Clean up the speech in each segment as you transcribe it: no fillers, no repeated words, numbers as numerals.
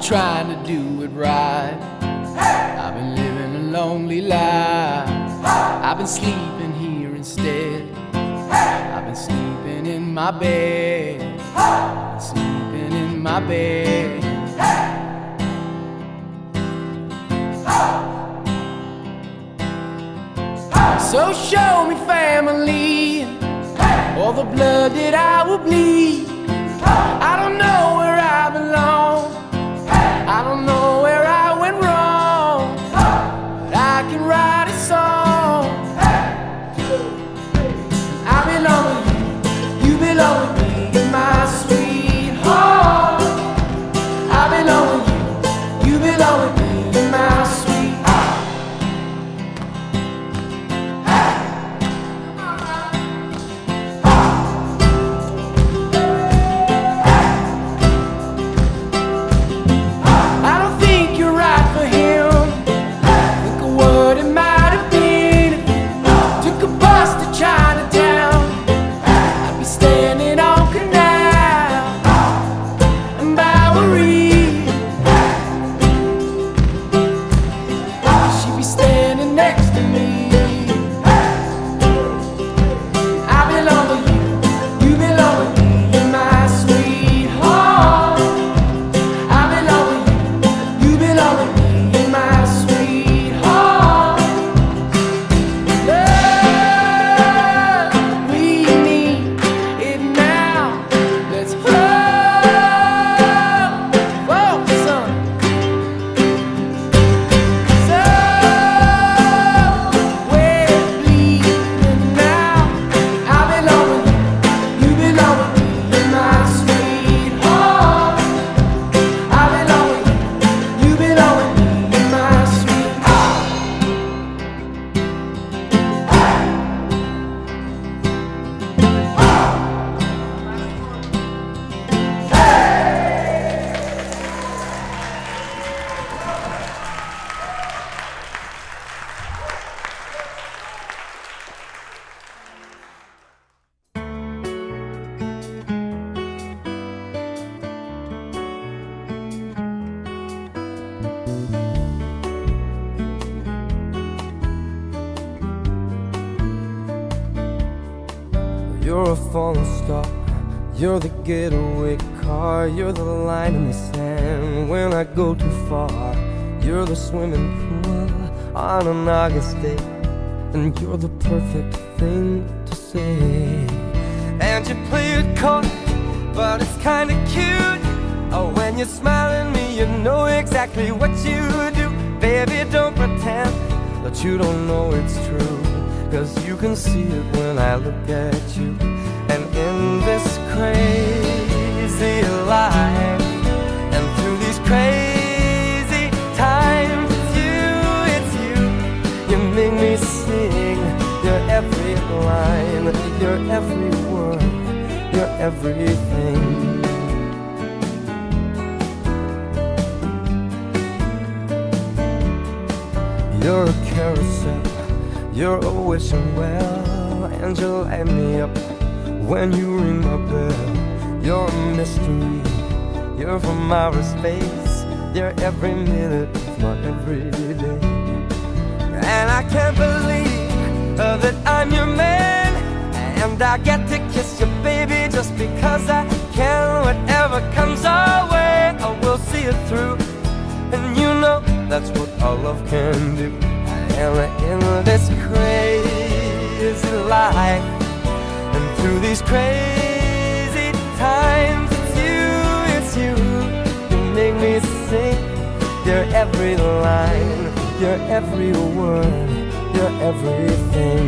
trying to do it right. I've been living a lonely life. I've been sleeping here instead. I've been sleeping in my bed. I've been sleeping in my bed. So show me family, all the blood that I will bleed. I don't know where I belong, I don't know where I went wrong, but I can write a song. I belong with you, you belong with me, you're my sweetheart. I belong with you, you belong with me, you're my sweetheart. You're a falling star, you're the getaway car, you're the line in the sand when I go too far. You're the swimming pool on an August day, and you're the perfect thing to say. And you play it coy, but it's kinda cute. Oh, when you smile at me, you know exactly what you do. Baby, don't pretend that you don't know it's true, 'cause you can see it when I look at you. And in this crazy life, and through these crazy times, it's you, you make me sing your every line, your every word, your everything. You're a carousel, you're a wishing well, and you light me up when you ring my bell. You're a mystery, you're from outer space, you're every minute of my everyday. And I can't believe that I'm your man, and I get to kiss you, baby, just because I can. Whatever comes our way, I will see it through, and you know that's what our love can do. And in this crazy life, and through these crazy times, it's you, you make me sing your every line, your every word, your everything.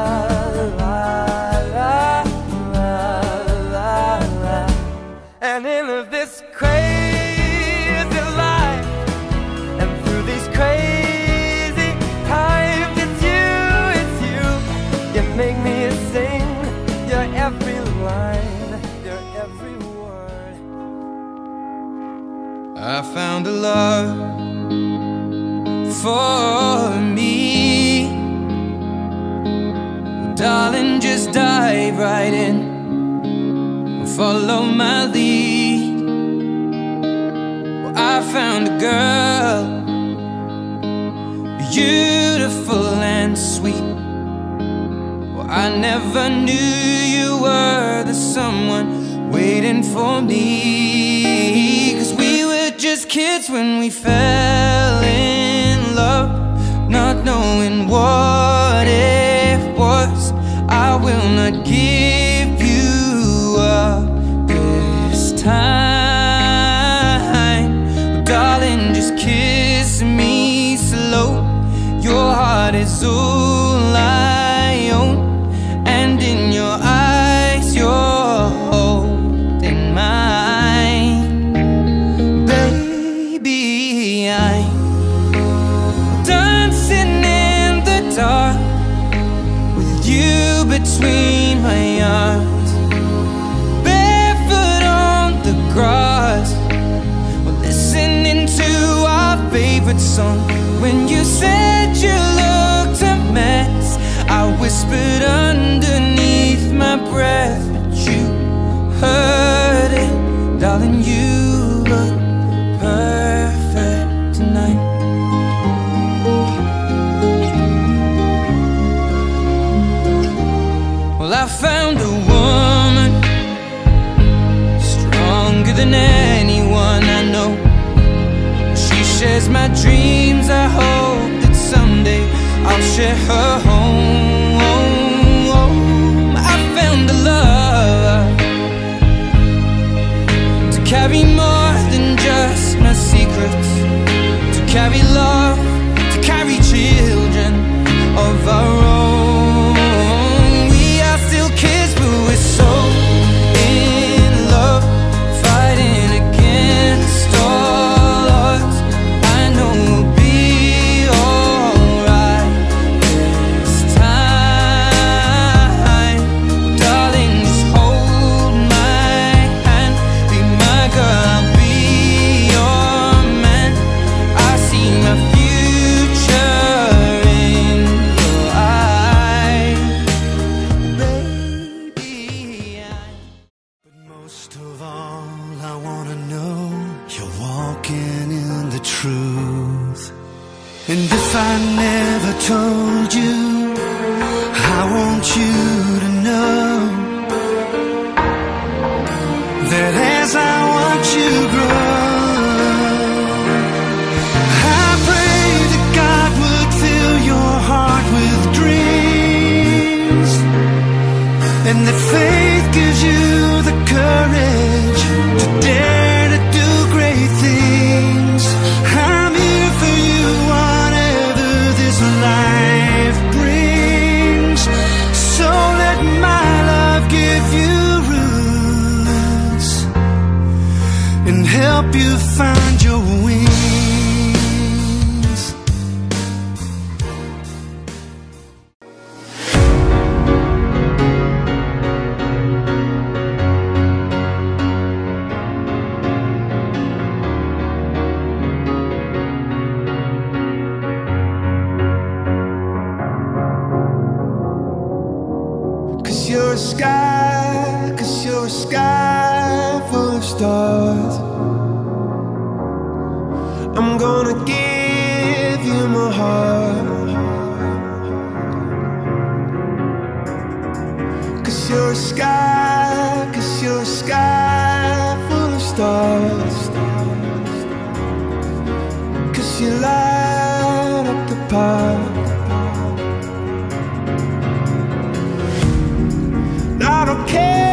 And make me sing your every line, your every word. I found a love for me. Darling, just dive right in, follow my lead. Well, I found a girl, beautiful and sweet. Well, I never knew you were the someone waiting for me. 'Cause we were just kids when we fell in love, not knowing what it was. I will not give you up this time. Well, darling, just kiss me slow. Your heart is all I own, and in your eyes you're holding mine. Baby, I'm dancing in the dark with you between my arms, barefoot on the grass. We're listening to our favorite song. When you said you looked a mess, I whispered underneath my breath, but you heard it. Darling, you look perfect tonight. Well, I found a woman stronger than anyone I know. She shares my dreams. I hope that someday I'll share her home. I found a love to carry more than just my secrets, to carry love, to carry children of our own. We are still kids, but we're so in love, fighting against all odds. I know we'll be alright this time. Darling, just hold my hand, be my girl, I'll be your man. I see my future in your eyes, baby. But most of all, I wanna know you're walking in the truth. And if I never told you, I want you to know that as I watch you grow, I pray that God would fill your heart with dreams, and that faith gives you the courage to dare to do great things. I'm here for you, whatever this life brings. So let my love give you roots and help you find your wings. Cause you're a sky full of stars. I'm gonna give you my heart. Cause you're a sky full of stars. Cause you light up the park. I don't care